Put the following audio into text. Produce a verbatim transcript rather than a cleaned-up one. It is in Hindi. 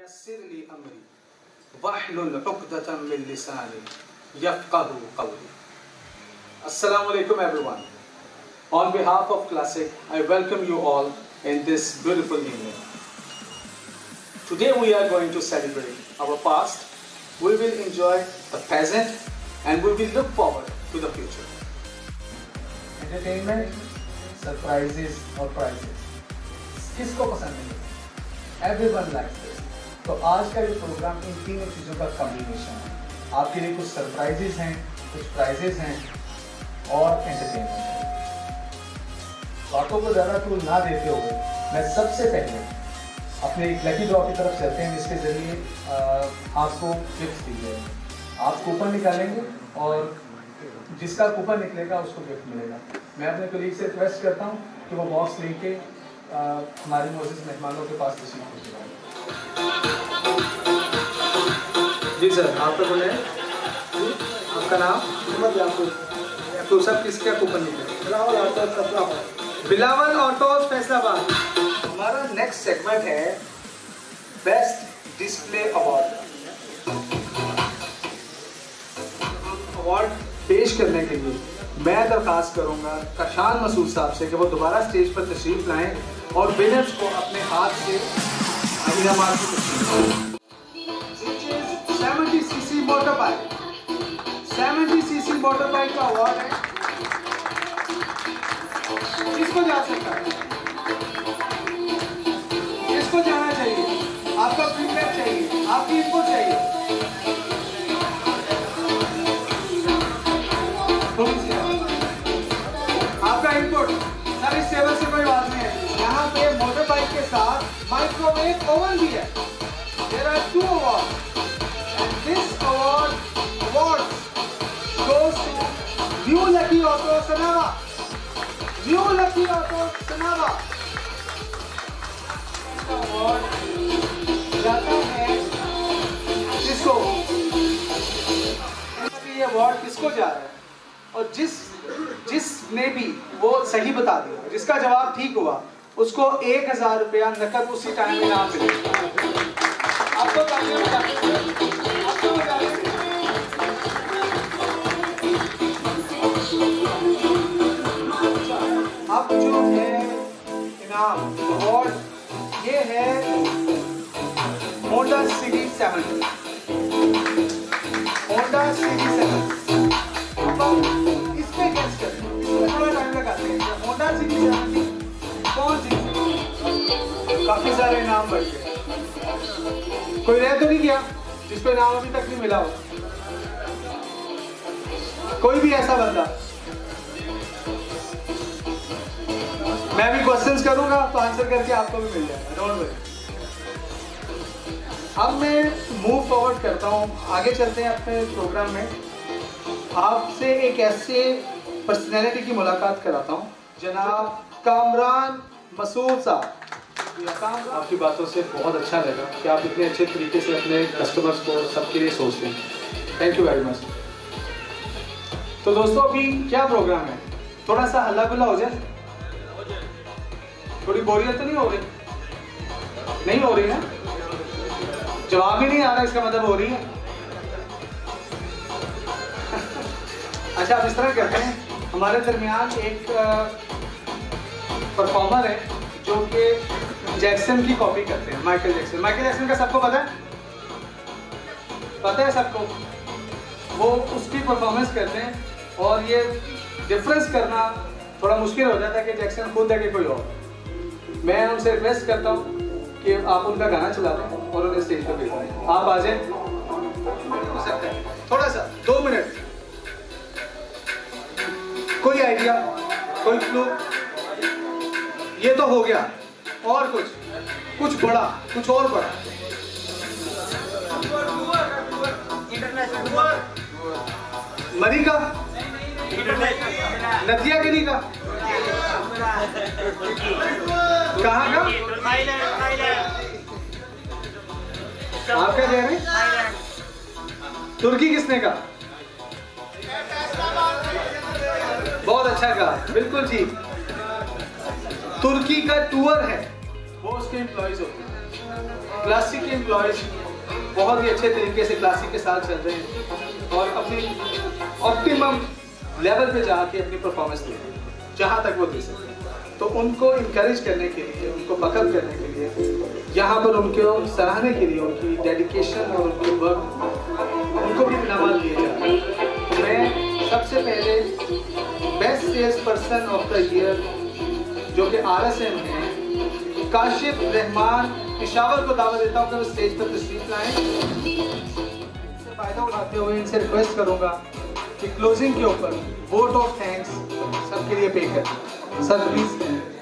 यस्सिर ली अमरी वहलुल उक़दतम मिन लिसानी यफ़क़हू क़ौली। Assalamu alaikum everyone. On behalf of Classic, I welcome you all in this beautiful evening. Today we are going to celebrate our past, we will enjoy the present and we will look forward to the future. Entertainment, surprises और prizes. किसको पसंद नहीं? Everyone likes this. तो आज का ये प्रोग्राम इन तीनों चीज़ों का कॉम्बिनेशन है। आपके लिए कुछ सरप्राइजेस हैं, कुछ प्राइजेस हैं और एंटरटेनमेंट है। बातों को ज़्यादा टूल ना देते हुए मैं सबसे पहले अपने एक लकी ड्रॉ की तरफ चलते हैं, जिसके ज़रिए आपको गिफ्ट दी जाएगी। आप कूपन निकालेंगे और जिसका कूपन निकलेगा उसको गिफ्ट मिलेगा। मैं अपने कलीग से रिक्वेस्ट करता हूँ कि वो बॉक्स लेके हमारे मोअज़्ज़िज़ मेहमानों के पास तशरीफ़ भिजवाएं। जी सर, आपका कौन है? आपका नाम? मोहम्मद याकूब। तो सब किसका कूपन निकले? बिलावल ऑटोज़ फैसलाबाद। बिलावल ऑटोज़ फैसलाबाद। हमारा नेक्स्ट सेगमेंट है बेस्ट डिस्प्ले अवार्ड। अवार्ड पेश करने के लिए मैं दरख्वास्त करूंगा कशान मसूद साहब से कि वो दोबारा स्टेज पर तशरीफ लाएं और विनर्स को अपने हाथ से इनामात की तशरीफ। Seventy CC motorbike, seventy CC motorbike का अवार्ड है। किसको जा सकता है? किसको जाना चाहिए? आपका फीडबैक चाहिए, आपकी इनपुट चाहिए। आपका इनपुट। सर, इस सेवा से कोई बात नहीं है। यहाँ पे मोटर बाइक के साथ माइक्रोवेव ओवन भी है। There are two awards. And this award award goes to View Lucky Auto Sanava. View Lucky Auto Sanava. Award जाता है किसको? ये अवार्ड किसको जा रहा है? और जिस जिसने भी वो सही बता दिया, जिसका जवाब ठीक हुआ, उसको एक हजार रुपया नकद उसी टाइम में इनाम मिलेगा। आपको तालियां बजाने आपको बजाने अब जो है इनाम अवार्ड ये है Honda City seven. Honda City seven इसमें गेस करें, इसमें थोड़ा टाइम लगाते हैं। होंडा सिटी सेवन कौन सी? काफी सारे इनाम बढ़ गए। कोई रह तो नहीं गया जिसको इनाम अभी तक नहीं मिला हो? कोई भी ऐसा बंदा? मैं भी क्वेश्चंस करूंगा तो आंसर करके आपको भी मिल जाएगा, डोंट वरी। अब मैं मूव फॉरवर्ड करता हूँ, आगे चलते हैं अपने प्रोग्राम में। आपसे एक ऐसे पर्सनैलिटी की मुलाकात कराता हूँ, जनाब कामरान मसूद साहब। आपकी बातों से बहुत अच्छा लगा कि आप इतने अच्छे तरीके से अपने कस्टमर्स को सबके लिए सोचते हैं। Thank you very much. तो दोस्तों, अभी क्या प्रोग्राम है? थोड़ा सा हल्ला गुल्ला हो जाए। थोड़ी बोरियत तो नहीं हो रही? नहीं हो रही ना? जवाब ही नहीं आ रहा, इसका मतलब हो रही है। अच्छा, अब इस तरह करते हैं, हमारे दरमियान एक परफॉर्मर है जो कि जैक्सन की कॉपी करते हैं, माइकल जैक्सन। माइकल जैक्सन का सबको पता है? पता है सबको? वो उसकी परफॉर्मेंस करते हैं और ये डिफरेंस करना थोड़ा मुश्किल हो जाता है कि जैक्सन खुद है कि कोई और। मैं उनसे रिक्वेस्ट करता हूँ कि आप उनका गाना चला दें और उन्हें स्टेज पर भेजें। आप आ जाएं। हो सकता है थोड़ा सा दो मिनट, कोई आइडिया, कोई क्लू? ये तो हो गया, और कुछ कुछ बड़ा, कुछ और बड़ा। मरी का? नदिया गिरी का? कहाँ का? आप क्या कह रहे हैं? तुर्की किसने कहा? बहुत अच्छा कहा, बिल्कुल ठीक। तुर्की का टूर है, वो उसके एम्प्लॉइज होते हैं। क्लासिक के एम्प्लॉयज बहुत ही अच्छे तरीके से क्लासिक के साथ चल रहे हैं और अपनी ऑप्टिमम लेवल पे जाके अपनी परफॉर्मेंस दे रहे हैं जहाँ तक वो दे सकते हैं। तो उनको इनकरेज करने के लिए, उनको बकअप करने के लिए, यहाँ पर उनको सराहने के लिए उनकी डेडिकेशन और उनके वर्क उनको भी इनाम दिए जा रहे हैं। मैं सबसे पहले best sales person of the year जो कि आर एस एम है, काशिफ रहमान पेशावर को दावा देता हूँ कि वो स्टेज पर तशरीफ लाएं। इससे फ़ायदा उठाते हुए इनसे रिक्वेस्ट करूँगा कि क्लोजिंग के ऊपर वोट ऑफ थैंक्स सबके लिए पे करें। Sir please.